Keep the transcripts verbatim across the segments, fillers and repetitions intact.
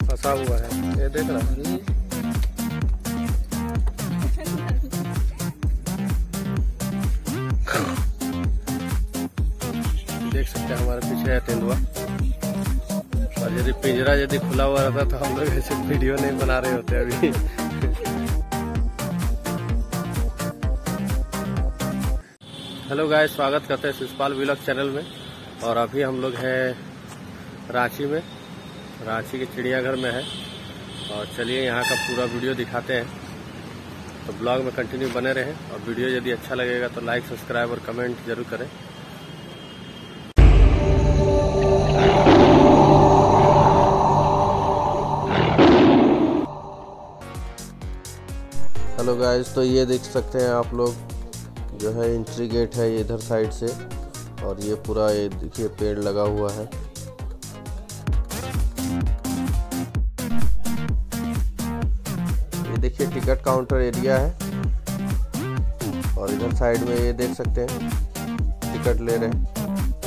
फंसा हुआ है, ये देख रहा है। देख सकते हैं हमारे पीछे है तेंदुआ। और यदि पिंजरा यदि खुला हुआ रहता तो हम लोग ऐसे वीडियो नहीं बना रहे होते अभी। हेलो गाइस, स्वागत करते हैं शिशपाल व्लॉग चैनल में। और अभी हम लोग हैं रांची में, रांची के चिड़ियाघर में है। और चलिए यहाँ का पूरा वीडियो दिखाते हैं, तो ब्लॉग में कंटिन्यू बने रहें। और वीडियो यदि अच्छा लगेगा तो लाइक, सब्सक्राइब और कमेंट जरूर करें। हेलो गाइस, तो ये देख सकते हैं आप लोग, जो है एंट्री गेट है ये इधर साइड से। और ये पूरा ये देखिए पेड़ लगा हुआ है। ये देखिए टिकट काउंटर एरिया है। और इधर साइड में ये देख सकते हैं टिकट ले रहे हैं।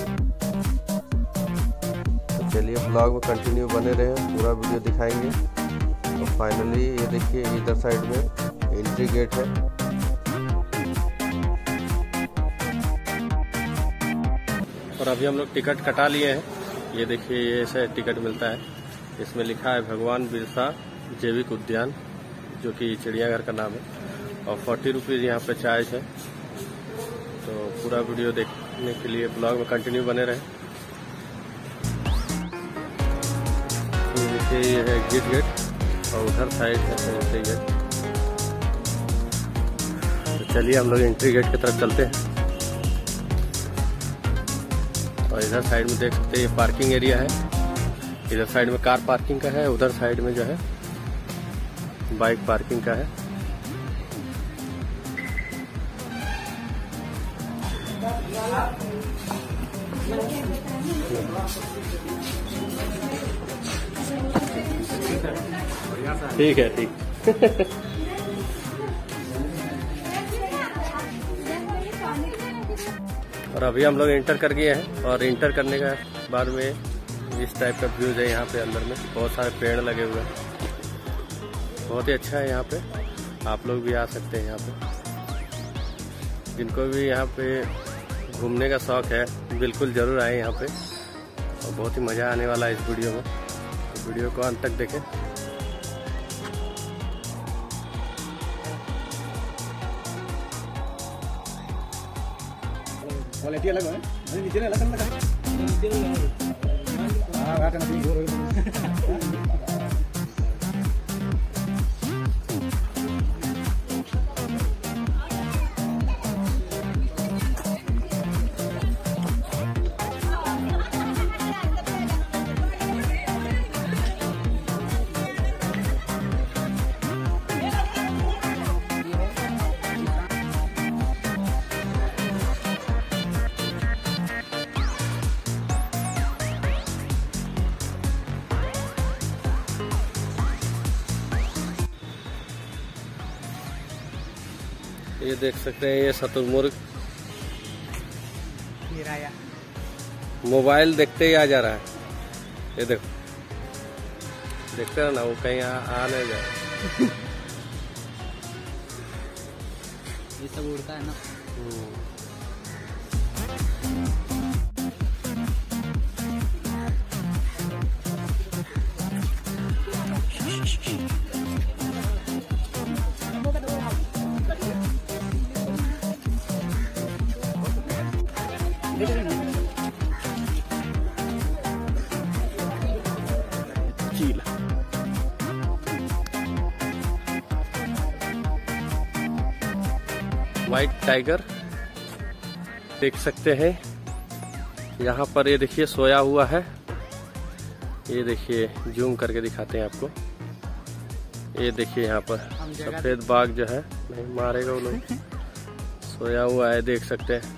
तो चलिए ब्लॉग में कंटिन्यू बने रहे, पूरा वीडियो दिखाएंगे। तो फाइनली ये देखिए इधर साइड में एंट्री गेट है। और अभी हम लोग टिकट कटा लिए हैं। ये देखिए ये ऐसा टिकट मिलता है, इसमें लिखा है भगवान बिरसा जैविक उद्यान, जो कि चिड़ियाघर का नाम है। और फोर्टी रुपीज़ यहाँ पे चार्ज है। तो पूरा वीडियो देखने के लिए ब्लॉग में कंटिन्यू बने रहे। ये देखिए ये है एग्जिट गेट और उधर साइड है एंट्री गेट। तो चलिए हम लोग एंट्री गेट की तरफ चलते हैं। और इधर साइड में देख सकते हैं ये पार्किंग एरिया है। इधर साइड में कार पार्किंग का है, उधर साइड में जो है बाइक पार्किंग का है। ठीक है, ठीक। और अभी हम लोग इंटर कर गए हैं। और इंटर करने के बाद में इस टाइप का व्यूज है। यहाँ पे अंदर में बहुत सारे पेड़ लगे हुए हैं, बहुत ही अच्छा है यहाँ पे। आप लोग भी आ सकते हैं यहाँ पे। जिनको भी यहाँ पे घूमने का शौक है बिल्कुल ज़रूर आए यहाँ पे। और बहुत ही मज़ा आने वाला है इस वीडियो में, तो वीडियो को अंत तक देखें। क्वालिटी अलग है, नीचे अलग अलग है। नीचे हां घाट में घोर ये देख सकते हैं ये शतुरमुर्ग मोबाइल देखते ही आ जा रहा है। ये देखो, देखते हो ना, वो कहीं आ, आ नहीं जाए। ये सब उड़ता है ना। चील व्हाइट टाइगर देख सकते हैं यहाँ पर। ये देखिए सोया हुआ है। ये देखिए जूम करके दिखाते हैं आपको। ये देखिए यहाँ पर सफेद बाघ जो है, नहीं मारेगा वो लोग, सोया हुआ है, देख सकते हैं।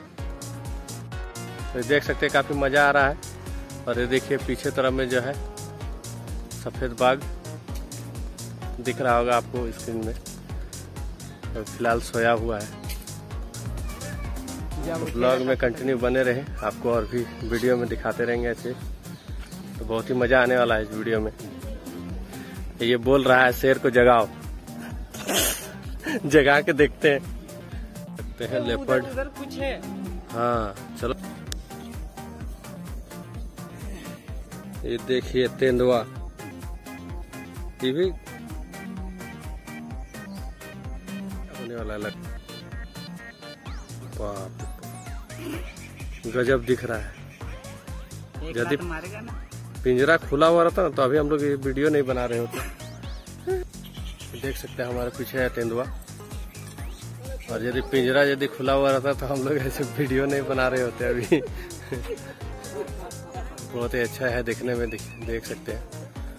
तो देख सकते हैं काफी मजा आ रहा है। और ये देखिए पीछे तरफ में जो है सफेद बाघ दिख रहा होगा आपको स्क्रीन में। तो फिलहाल सोया हुआ है। तो ब्लॉग में कंटिन्यू बने रहे, आपको और भी वीडियो में दिखाते रहेंगे ऐसे। तो बहुत ही मजा आने वाला है इस वीडियो में। ये बोल रहा है शेर को जगाओ। जगा के देखते हैं। देखते हैं लेपर्ड। उधर कुछ है। हाँ चलो। ये देखिए तेंदुआ, ये भी होने वाला अलग। बाप गजब दिख रहा है। यदि पिंजरा खुला हुआ रहता ना तो अभी हम लोग ये वीडियो नहीं बना रहे होते। देख सकते हैं हमारे पीछे है तेंदुआ, और यदि पिंजरा यदि खुला हुआ रहता तो हम लोग ऐसे वीडियो नहीं बना रहे होते अभी। बहुत ही अच्छा है देखने में, देख, देख सकते हैं।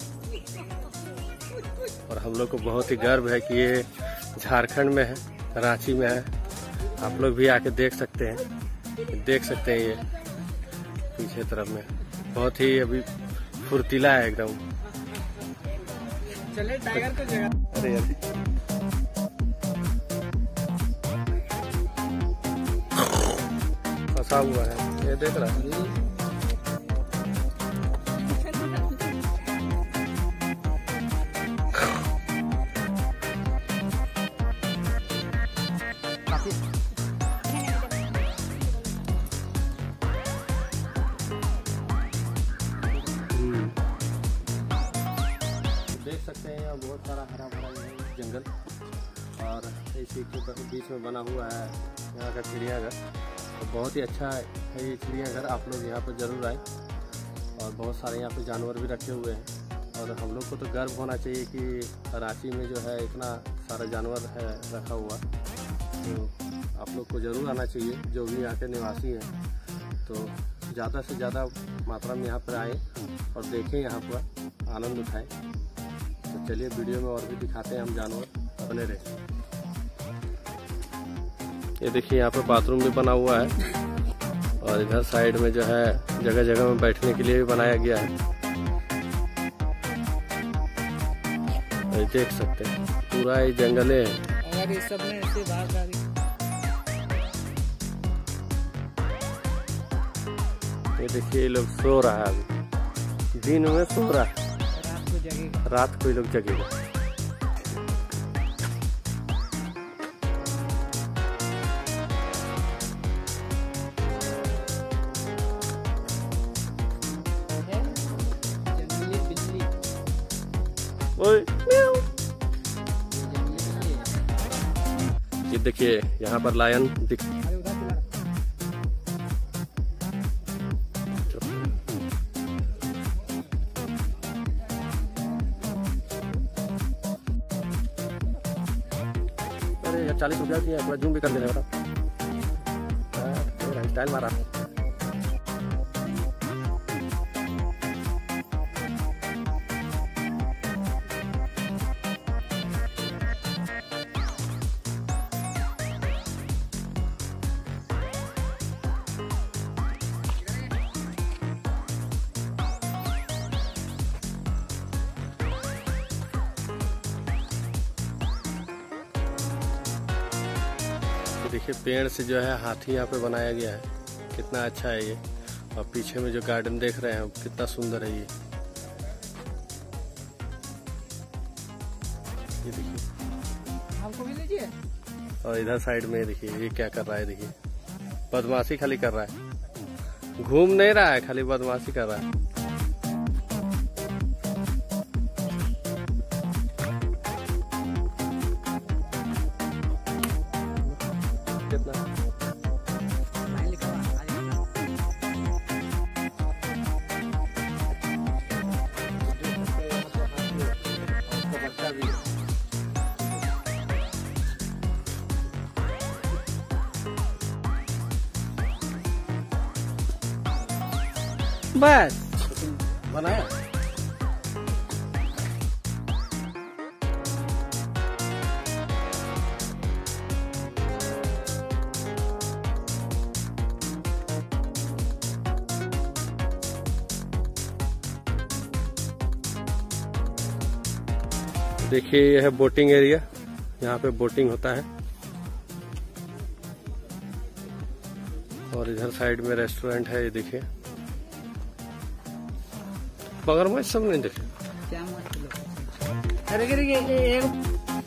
और हम लोग को बहुत ही गर्व है कि ये झारखंड में है, रांची में है। आप लोग भी आके देख सकते हैं, देख सकते हैं। ये पीछे तरफ में बहुत ही अभी फुर्तीला है एकदम। चले टाइगर को जगह। अरे अरे फंसा हुआ है, ये देख रहा है। देख सकते हैं यहाँ बहुत सारा हरा भरा जंगल, और इसी के बीच में बना हुआ है यहाँ का चिड़ियाघर। तो बहुत ही अच्छा है ये चिड़ियाघर, आप लोग यहाँ पर ज़रूर आए। और बहुत सारे यहाँ पे जानवर भी रखे हुए हैं, और हम लोग को तो गर्व होना चाहिए कि रांची में जो है इतना सारा जानवर है रखा हुआ। तो आप लोग को ज़रूर आना चाहिए, जो भी यहाँ के निवासी हैं। तो ज़्यादा से ज़्यादा मात्रा में यहाँ पर आए और देखें, यहाँ पर आनंद उठाएं। तो चलिए वीडियो में और भी दिखाते हैं हम जानवर, अपने रहे। ये देखिए यहाँ पे बाथरूम भी बना हुआ है, और इधर साइड में जो है जगह जगह में बैठने के लिए भी बनाया गया है। ये देख सकते हैं पूरा ये जंगले है। अगर ये सब में ऐसे बाहर ये देखिए ये लोग सो रहा है, अभी दिन में सो रहा है, रात को जगेगा। रात को ये लोग जगेगा। जंगली बिल्ली। ओए ये देखिए यहाँ पर लायन दिख। अरे उधर चला। अरे यार चालीस रुपया की है, पूरा जूम भी कर देना बेटा। स्टाइल मारा। देखिए पेड़ से जो है हाथी यहाँ पे बनाया गया है, कितना अच्छा है ये। और पीछे में जो गार्डन देख रहे हैं कितना सुंदर है ये। ये देखिए हमको भी लीजिए। और इधर साइड में देखिए ये क्या कर रहा है, देखिए बदमाशी खाली कर रहा है, घूम नहीं रहा है, खाली बदमाशी कर रहा है। बस बनाया देखिए ये है बोटिंग एरिया, यहाँ पे बोटिंग होता है। और इधर साइड में रेस्टोरेंट है, ये देखिए। मगरमच्छ सब नहीं देखे। क्या मस्त लोग। अरे गिर गए एक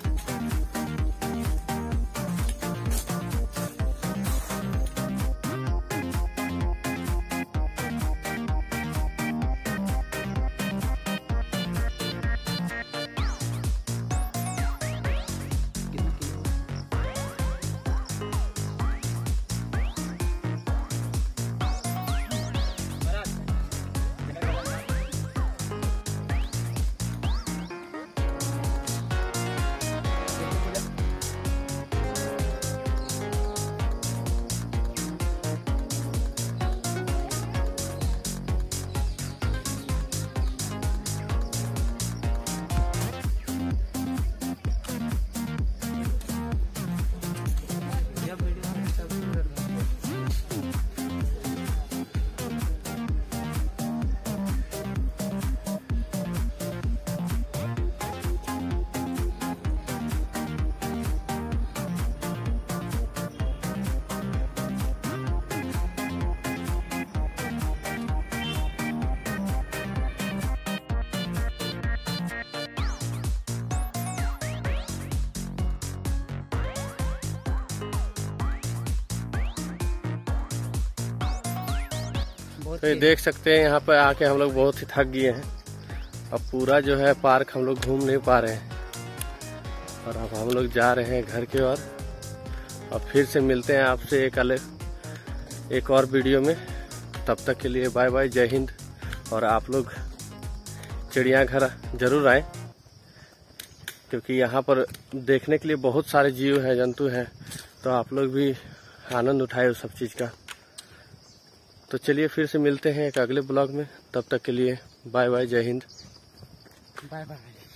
तो ये देख सकते हैं यहाँ पर आके हम लोग बहुत ही थक गए हैं। अब पूरा जो है पार्क हम लोग घूम नहीं पा रहे हैं और अब हम लोग जा रहे हैं घर की ओर। और फिर से मिलते हैं आपसे एक अलग एक और वीडियो में। तब तक के लिए बाय बाय, जय हिंद। और आप लोग चिड़ियाघर जरूर आए, क्योंकि यहाँ पर देखने के लिए बहुत सारे जीव हैं, जंतु हैं, तो आप लोग भी आनंद उठाए उस सब चीज़ का। तो चलिए फिर से मिलते हैं एक अगले ब्लॉग में। तब तक के लिए बाय बाय, जय हिंद, बाय बाय।